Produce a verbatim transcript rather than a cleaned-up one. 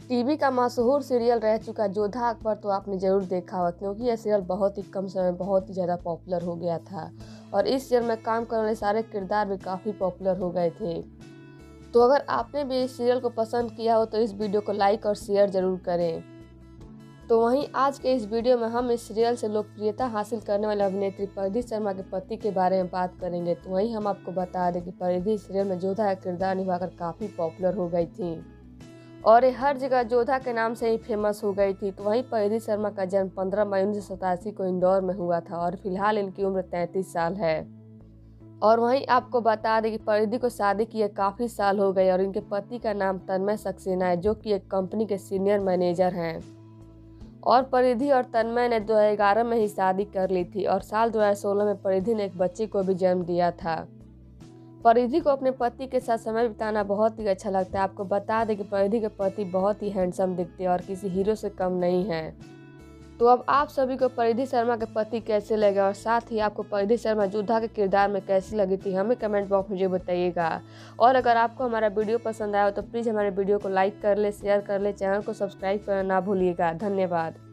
TV का मशहूर serial रह चुका जोधा अकबर तो आपने ज़रूर देखा होगा, क्योंकि यह सीरियल बहुत ही कम समय में बहुत ही ज़्यादा पॉपुलर हो गया था और इस सीरियल में काम करने वाले सारे किरदार भी काफ़ी पॉपुलर हो गए थे। तो अगर आपने भी इस सीरियल को पसंद किया हो तो इस वीडियो को लाइक और शेयर ज़रूर करें। तो वहीं आज के इस वीडियो में हम इस सीरियल से लोकप्रियता हासिल करने वाले अभिनेत्री परिधि शर्मा के पति के बारे में बात करेंगे। तो वहीं हम आपको बता दें कि परिधि सीरियल में जोधा का किरदार निभाकर काफ़ी पॉपुलर हो गई थी और ये हर जगह जोधा के नाम से ही फेमस हो गई थी। तो वहीं परिधि शर्मा का जन्म पंद्रह मई उन्नीस सौ सतासी को इंदौर में हुआ था और फिलहाल इनकी उम्र तैंतीस साल है। और वहीं आपको बता दें कि परिधि को शादी किए काफ़ी साल हो गए और इनके पति का नाम तन्मय सक्सेना है, जो कि एक कंपनी के सीनियर मैनेजर हैं। और परिधि और तन्मय ने दो हज़ार ग्यारह में ही शादी कर ली थी और साल दो हज़ार सोलह में परिधि ने एक बच्चे को भी जन्म दिया था। परिधि को अपने पति के साथ समय बिताना बहुत ही अच्छा लगता है। आपको बता दें कि परिधि के पति बहुत ही हैंडसम दिखते हैं और किसी हीरो से कम नहीं हैं। तो अब आप सभी को परिधि शर्मा के पति कैसे लगे और साथ ही आपको परिधि शर्मा जोधा के किरदार में कैसी लगी थी, हमें कमेंट बॉक्स में मुझे बताइएगा। और अगर आपको हमारा वीडियो पसंद आया हो तो प्लीज़ हमारे वीडियो को लाइक कर ले, शेयर कर ले, चैनल को सब्सक्राइब करना ना भूलिएगा। धन्यवाद।